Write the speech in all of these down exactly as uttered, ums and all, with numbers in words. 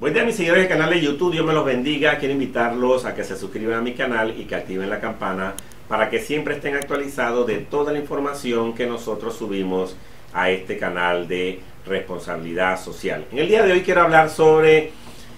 Buen día, mis seguidores del canal de YouTube, Dios me los bendiga. Quiero invitarlos a que se suscriban a mi canal y que activen la campana para que siempre estén actualizados de toda la información que nosotros subimos a este canal de responsabilidad social. En el día de hoy quiero hablar sobre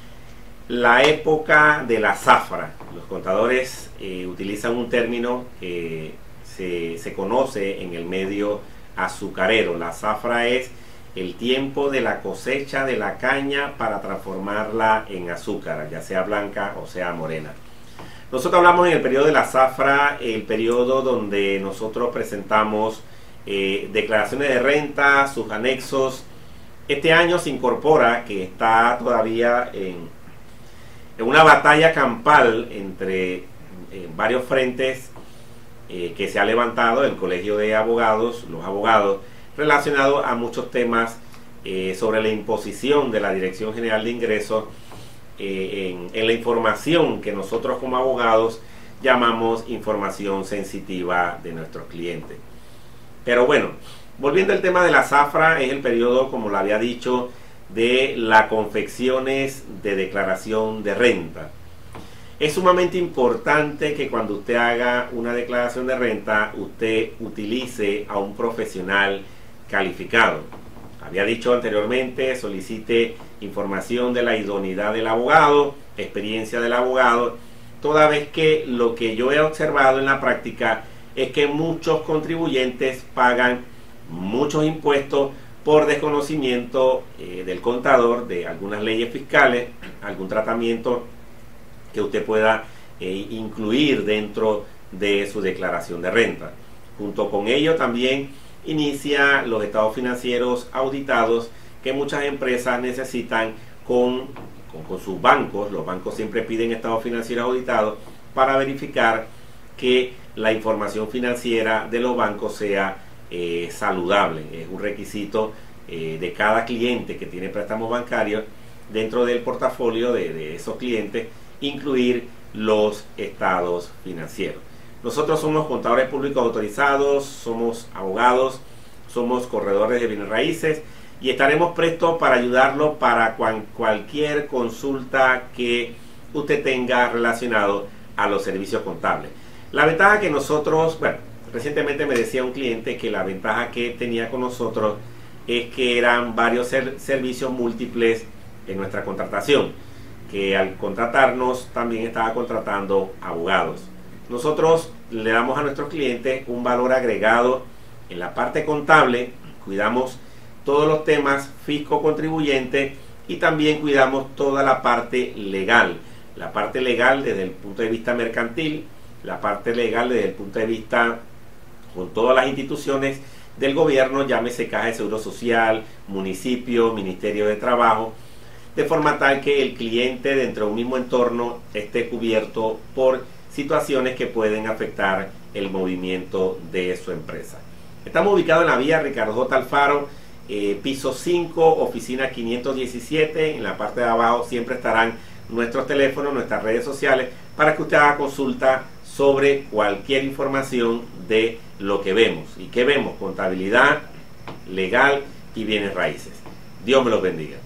la época de la zafra. Los contadores eh, utilizan un término que se, se conoce en el medio azucarero. La zafra es el tiempo de la cosecha de la caña para transformarla en azúcar, ya sea blanca o sea morena. Nosotros hablamos en el periodo de la zafra, el periodo donde nosotros presentamos eh, declaraciones de renta, sus anexos. Este año se incorpora, que está todavía en, en una batalla campal entre eh, varios frentes eh, que se ha levantado el Colegio de Abogados, los abogados, relacionado a muchos temas eh, sobre la imposición de la Dirección General de Ingresos eh, en, en la información que nosotros como abogados llamamos información sensitiva de nuestros clientes. Pero bueno, volviendo al tema de la zafra, es el periodo, como lo había dicho, de las confecciones de declaración de renta. Es sumamente importante que cuando usted haga una declaración de renta, usted utilice a un profesional calificado. Había dicho anteriormente, solicite información de la idoneidad del abogado, experiencia del abogado, toda vez que lo que yo he observado en la práctica es que muchos contribuyentes pagan muchos impuestos por desconocimiento eh, del contador de algunas leyes fiscales, algún tratamiento que usted pueda eh, incluir dentro de su declaración de renta. Junto con ello también inicia los estados financieros auditados que muchas empresas necesitan con, con, con sus bancos. Los bancos siempre piden estados financieros auditados para verificar que la información financiera de los bancos sea eh, saludable. Es un requisito eh, de cada cliente que tiene préstamos bancarios dentro del portafolio de, de esos clientes, incluir los estados financieros. Nosotros somos contadores públicos autorizados, somos abogados, somos corredores de bienes raíces y estaremos prestos para ayudarlo para cuan, cualquier consulta que usted tenga relacionado a los servicios contables. La ventaja que nosotros, bueno, recientemente me decía un cliente que la ventaja que tenía con nosotros es que eran varios ser, servicios múltiples en nuestra contratación, que al contratarnos también estaba contratando abogados. Nosotros le damos a nuestros clientes un valor agregado en la parte contable, cuidamos todos los temas fisco-contribuyente y también cuidamos toda la parte legal. La parte legal desde el punto de vista mercantil, la parte legal desde el punto de vista con todas las instituciones del gobierno, llámese Caja de Seguro Social, municipio, Ministerio de Trabajo, de forma tal que el cliente dentro de un mismo entorno esté cubierto por situaciones que pueden afectar el movimiento de su empresa. Estamos ubicados en la vía Ricardo J. Alfaro, eh, piso cinco, oficina quinientos diecisiete. En la parte de abajo siempre estarán nuestros teléfonos, nuestras redes sociales, para que usted haga consulta sobre cualquier información de lo que vemos. ¿Y qué vemos? Contabilidad, legal y bienes raíces. Dios me los bendiga.